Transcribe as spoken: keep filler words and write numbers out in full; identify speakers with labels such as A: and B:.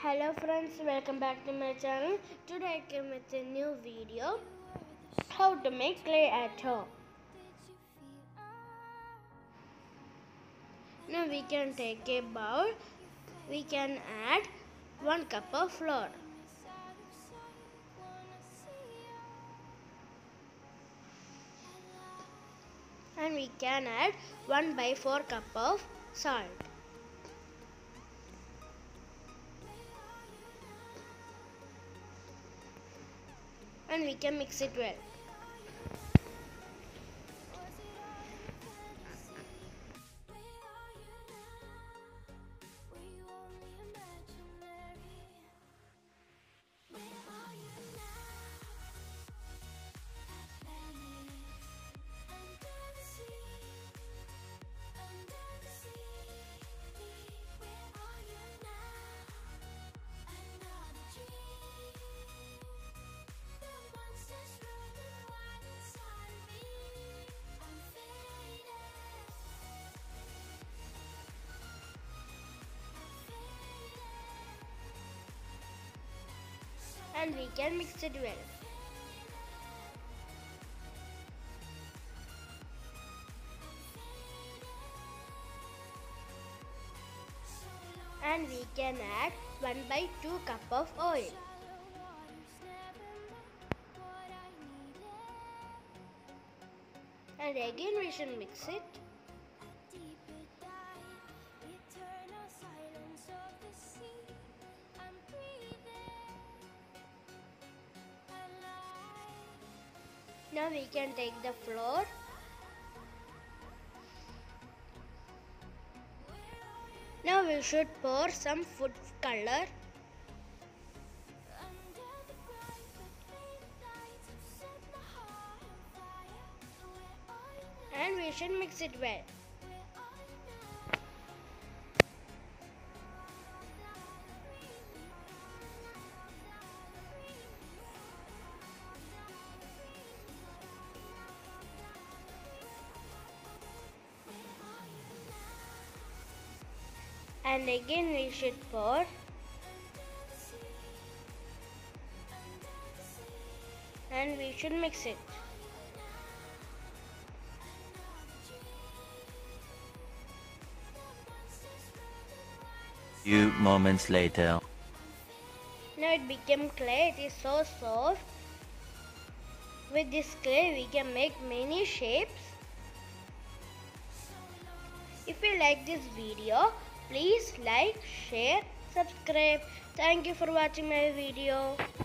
A: Hello friends, welcome back to my channel. Today I came with a new video, how to make clay at home. Now we can take a bowl, we can add one cup of flour. And we can add one by four cup of salt. And we can mix it well. And we can mix it well. And we can add one by two cup of oil. And again we should mix it. Now we can take the flour Now we should pour some food color. And we should mix it well. And again we should pour. And we should mix it.
B: Few moments later.
A: Now it became clay. It is so soft. With this clay we can make many shapes. If you like this video, please like, share, subscribe. Thank you for watching my video.